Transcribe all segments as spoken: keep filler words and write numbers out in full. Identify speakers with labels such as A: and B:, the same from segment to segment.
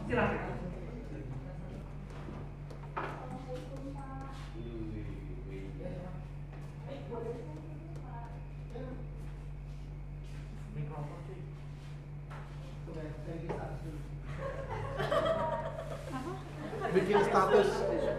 A: Silakan.
B: Bikin status.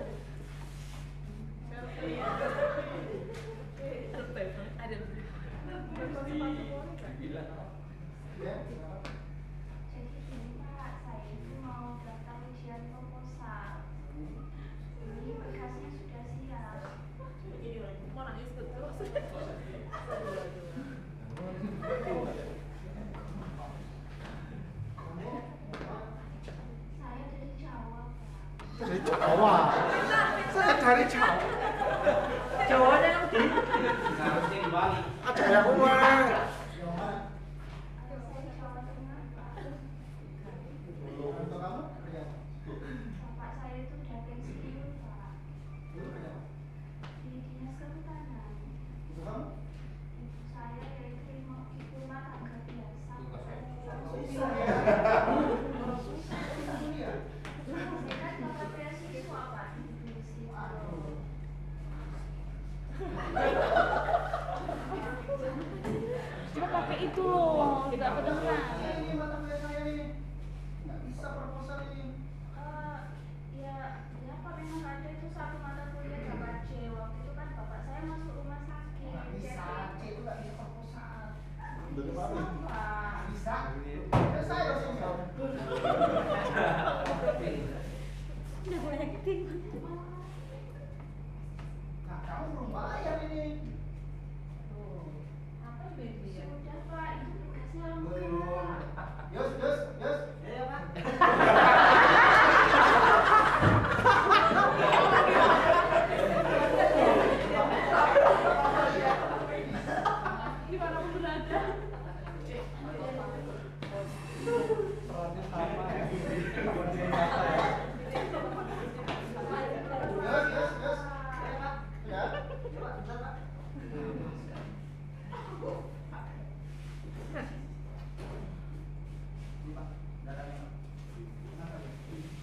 B: Dari Jawa. Saya dari Jawa.
A: Jawanya yang di
C: Harusnya di Bali.
B: Aja ya kowe.
D: Bapak saya itu udah pensiun, Pak. Di dinas kehutanan. Ibu saya yaitu ibu rumah tangga biasa. Saya kan bapak beasiswa, Pak.
E: Cuma pakai itu loh, tidak kedengeran.
F: Ini mata kuliah saya ini nggak bisa proposal ini.
D: Eh, ya, ya Pak, memang ada itu satu mata kuliah dapat C. Waktu itu kan bapak saya masuk rumah sakit.
F: Nggak bisa,
D: Jadi-
F: C itu nggak bisa proposal.
B: Betul
D: Bisa,
B: Pak.
D: Pak.
F: Bisa. Ya saya dosen jawab.
E: Udah boleh acting.
F: Nah kamu belum bayar ini.
D: Apa baby ya? Sudah Pak, itu tugasnya
F: Belum.
D: lengkap.
F: Yus, Yus, Yus. Ya Pak.
E: Gimana pun udah ada.
F: Yus, Yus, Yus. Ya Pak. Ya. Ya Pak, bisa Pak. Ini Pak, datanya Pak. Kenapa ya?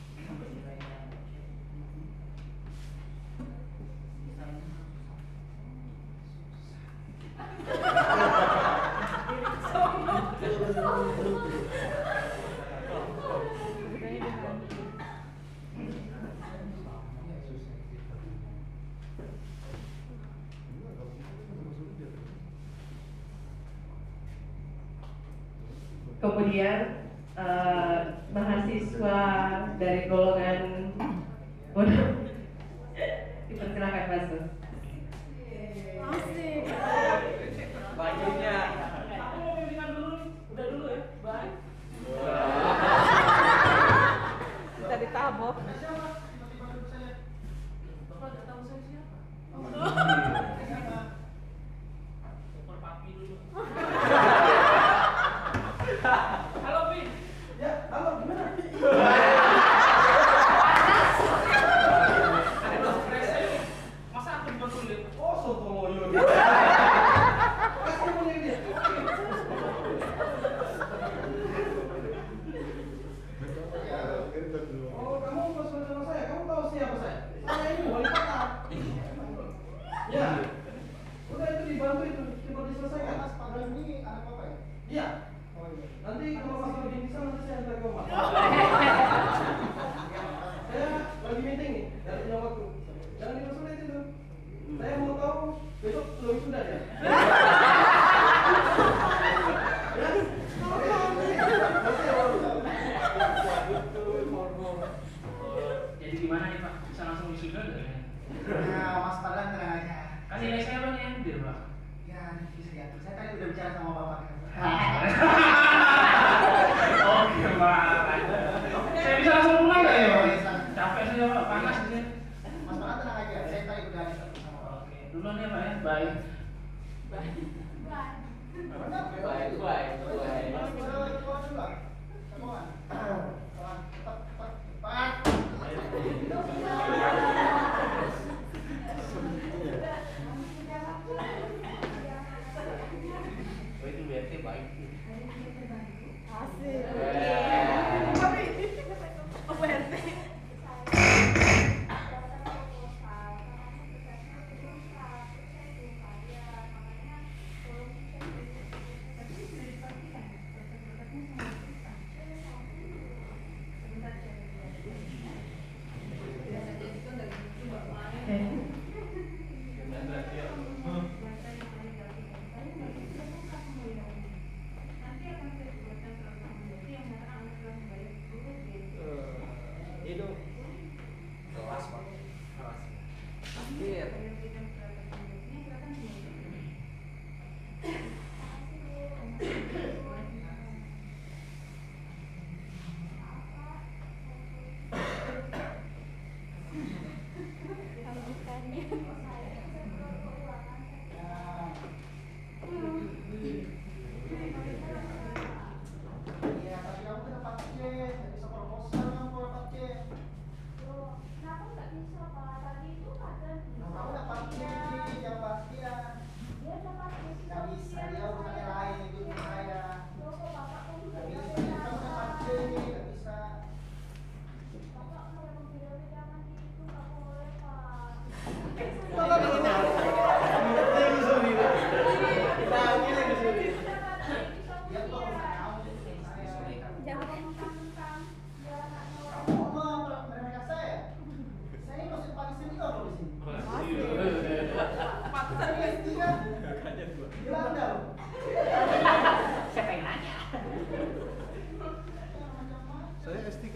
A: Kemudian eh, mahasiswa dari golongan bodoh dipersilakan masuk.
E: Asik.
C: Bajunya.
A: Aku mau bimbingan dulu, udah dulu ya. Bye.
E: Kita ditabok.
F: Siapa? Tiba-tiba duduk saya.
A: Bapak nggak tahu saya siapa?
F: Siapa?
A: Super papi dulu. Halo Bin.
F: Ya, halo gimana?
A: Ada bahasa Inggrisnya ini. Masa aku buat sulit?
F: Oh, soto loyo. Kasih punya dia. Oh, kamu pas sama saya, kamu tahu siapa saya? Saya ini wali kota. Ya. Udah itu dibantu itu, cepat diselesaikan. Mas Pak ini anak apa ya? Iya. Oh iya. Nanti kalau pas lagi bisa nanti saya antar ke rumah. Saya lagi meeting nih, dari punya waktu. Jangan dipersulit itu. Saya mau tahu besok lebih sudah ya. Ya. Oke.
A: Jadi gimana nih Pak? Bisa langsung wisuda nggak ya?
F: Nah, Mas Padang tenang aja.
A: Kan nilai saya bang yang dia Pak.
F: Ya, nanti bisa diatur. Saya tadi udah bicara sama Bapak.
A: Oke Pak. Saya bisa langsung pulang nggak ya Pak? Capek saya Pak, panas di sini.
F: Mas Padang tenang aja. Saya tadi udah diatur sama Bapak.
A: Oke, duluan ya Pak ya. Bye.
D: Bye.
C: Baik, baik, baik.
F: Mas, keluar dulu lah. Come on. Cepat, cepat, cepat, cepat.
C: Oh, itu B R T baik.
E: Asik.
C: Eh.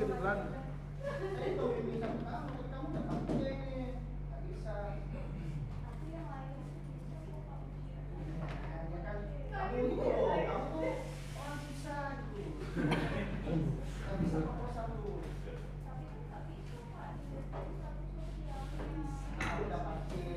B: ke di Belanda.
F: Saya itu bisa kamu, kamu udah pakai nih, nggak bisa.
D: Tapi yang lain bisa kok Pak ujian.
F: Ya kan, kamu itu, kamu tuh orang bisa gitu. Nggak bisa proposal lu.
D: Tapi kan nggak bisa Pak, di status sosialnya.
F: Kamu udah pakai.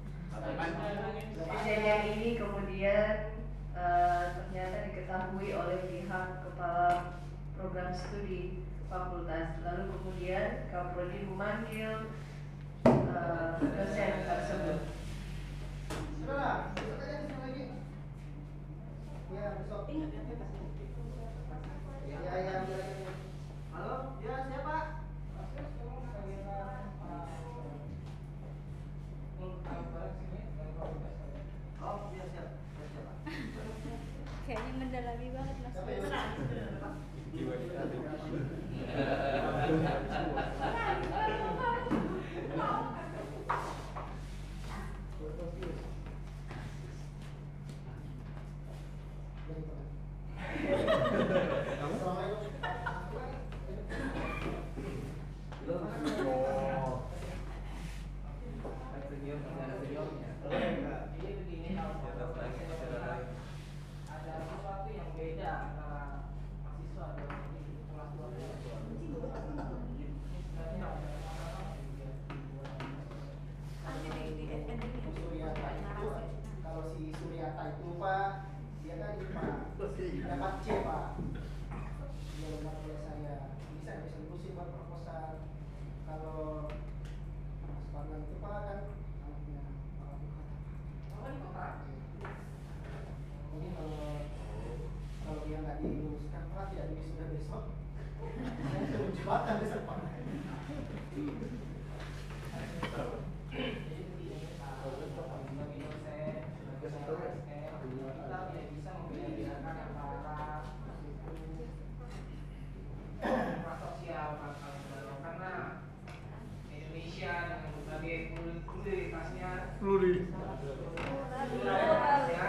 G: Kejadian ini kemudian eh, ternyata diketahui oleh pihak kepala program studi fakultas. Lalu kemudian Kaprodi memanggil eh, dosen tersebut.
F: Sudahlah, besok aja di sini lagi. Ya, besok. Ya, ya, ya. Halo, ya siapa? Oh, iya siap. Siap, siap, Pak.
E: Kayaknya mendalami banget Mas.
F: Siapa yang menang?
C: Jadi begini, kalau ada sesuatu yang beda antara mahasiswa dan kelas dua belas.
F: Suryata itu, kalau si Suryata itu Pak, dia kan ini Pak, dapat C Pak. Dia lembar oleh saya, bisa eksekusi buat proposal. Kalau Mas Bambang itu Pak kan anaknya Pak Bukata. Mungkin kalau kalau dia nggak diluluskan Pak, tidak sudah besok. Saya suruh jembatan besok Pak.
C: Jadi begini, sebagai dosen, sebagai seorang S M, kita tidak bisa membedakan antara suku, kelas sosial, karena Indonesia dengan berbagai pluralitasnya, pluralitasnya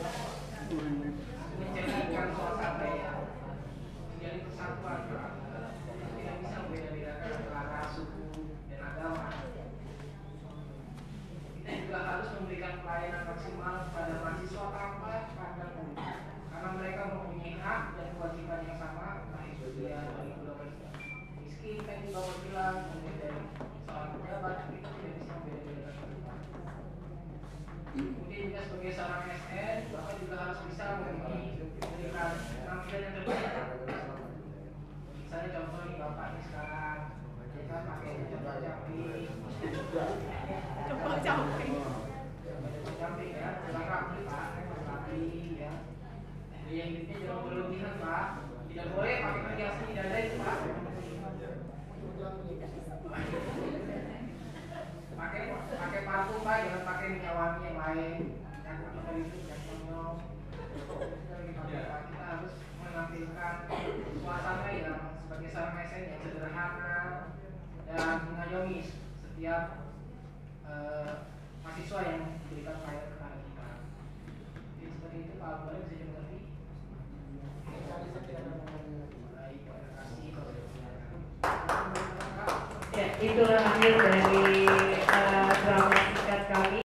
C: menjadikan suasana yang menjadi kesatuan, tidak bisa membeda-bedakan antara suku dan agama. Kita juga harus memberikan pelayanan maksimal kepada mahasiswa tanpa pandang bulu, karena mereka mempunyai hak dan kewajiban yang sama, entah itu dia dari golongan miskin, tadi bapak bilang, kemudian dari seorang pejabat, itu tidak bisa membeda-bedakan. Kemudian juga sebagai seorang S N, bapak juga harus bisa memberikan penampilan yang terbaik. Misalnya contoh nih bapak nih sekarang, kita pakai jabatan jampi.
E: Coba jampi.
C: Jampi ya, jangan rapi Pak, rapi ya. Yang hidupnya jangan berlebihan Pak. Tidak boleh pakai perhiasan di dada itu Pak. Pakai pakai parfum Pak, jangan pakai minyak wangi yang lain. Yang kita itu yang konyol. Kita kita harus menampilkan suasana yang sebagai seorang S N yang sederhana dan mengayomi setiap uh, mahasiswa yang diberikan pelayanan kepada kita. Jadi seperti itu Pak Albar bisa dimengerti. Baik, terima kasih.
G: Ya, itulah akhir dari